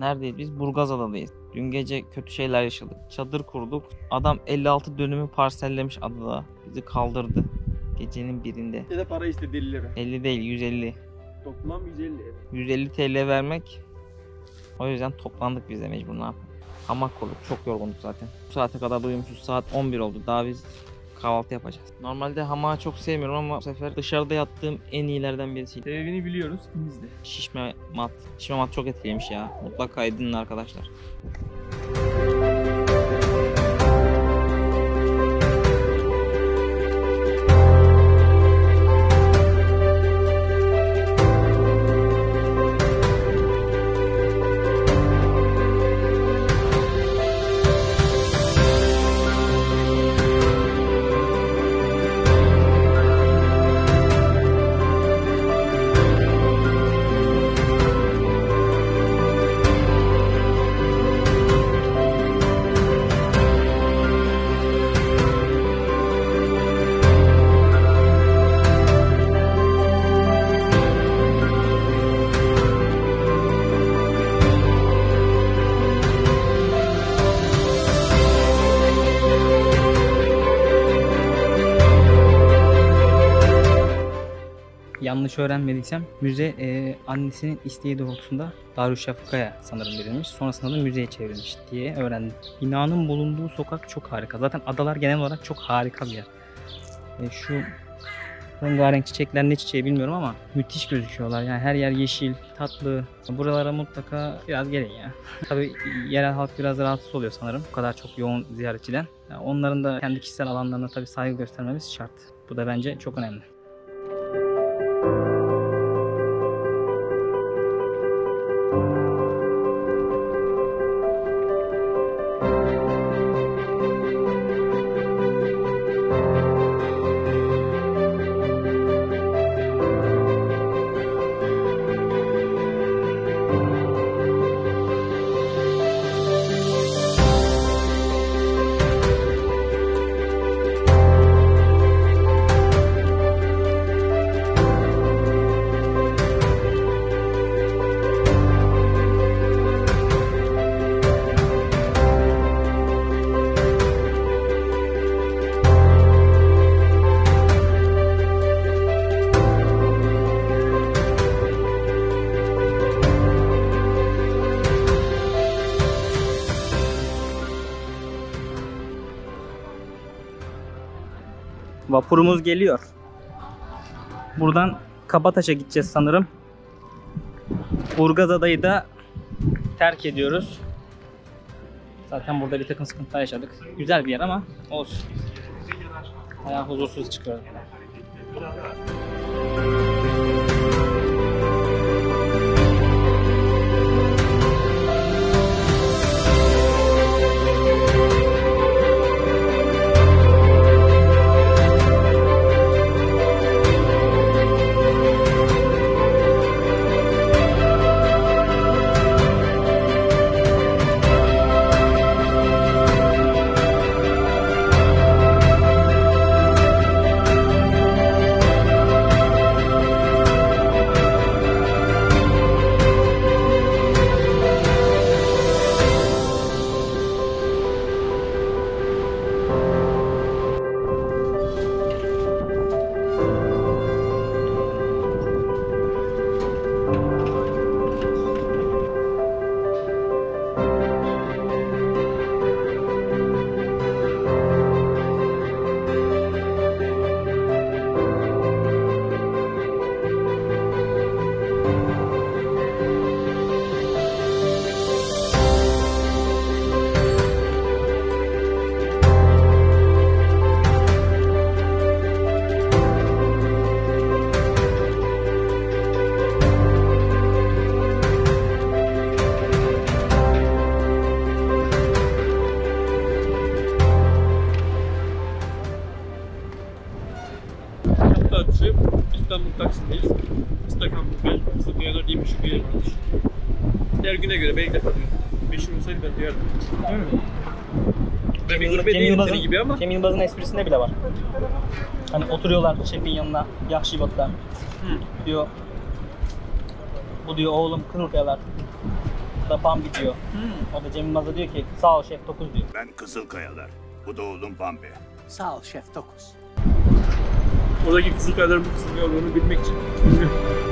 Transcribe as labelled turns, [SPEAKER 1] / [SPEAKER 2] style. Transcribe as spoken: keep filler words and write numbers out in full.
[SPEAKER 1] Neredeyiz biz? Burgazada'dayız. Dün gece kötü şeyler yaşadık. Çadır kurduk. Adam elli altı dönümü parsellemiş adada. Bizi kaldırdı. Gecenin birinde.
[SPEAKER 2] Ya da para istedi elli lira.
[SPEAKER 1] elli değil yüz elli.
[SPEAKER 2] Toplam yüz elli.
[SPEAKER 1] yüz elli T L vermek. O yüzden toplandık biz de mecbur, ne yapalım. Hamak kurduk. Çok yorgunduk zaten. Bu saate kadar da uyumuşuz. Saat on bir oldu. Daha biz kahvaltı yapacağız. Normalde hamağı çok sevmiyorum ama bu sefer dışarıda yattığım en iyilerden birisi.
[SPEAKER 2] Sebebini biliyoruz ikimiz de.
[SPEAKER 1] Şişme mat. Şişme mat çok etkilemiş ya. Mutlaka edinin arkadaşlar.
[SPEAKER 3] Yanlış öğrenmediysem müze e, annesinin isteği doğrultusunda Darüşşafaka'ya sanırım verilmiş. Sonrasında da müzeye çevrilmiş diye öğrendim. Binanın bulunduğu sokak çok harika. Zaten adalar genel olarak çok harika bir yer. E, şu rengarenk çiçekler ne çiçeği bilmiyorum ama müthiş gözüküyorlar. Yani her yer yeşil, tatlı. Buralara mutlaka biraz gelin ya. Tabii yerel halk biraz rahatsız oluyor sanırım. Bu kadar çok yoğun ziyaretçiden. Yani onların da kendi kişisel alanlarına tabii saygı göstermemiz şart. Bu da bence çok önemli. Vapurumuz geliyor. Buradan Kabataş'a gideceğiz sanırım. Burgazada'yı da terk ediyoruz. Zaten burada bir takım sıkıntılar yaşadık. Güzel bir yer ama olsun. Bayağı huzursuz çıkıyoruz.
[SPEAKER 2] İstanbul Taksim'deyiz. Instagram Google, Kızılkayalar diye meşhur bir yer varmış. Her güne göre belki de kalıyor. Meşhur olsaydı ben duyardım. Değil mi? Ben bir gurbe değilim gibi ama.
[SPEAKER 3] Cem Yılmaz'ın esprisinde bile var. Hani oturuyorlar şefin yanına, Yakşibat'ta. Diyor, bu diyor oğlum Kızılkayalar. O da Bambi diyor. O da Cem Yılmaz'a diyor ki sağ ol şef dokuz diyor.
[SPEAKER 4] Ben Kızılkayalar. Bu da oğlum Bambi.
[SPEAKER 5] Sağ ol şef dokuz.
[SPEAKER 2] Oradaki Kızılkayaların bu kısmı olduğunu bilmek için.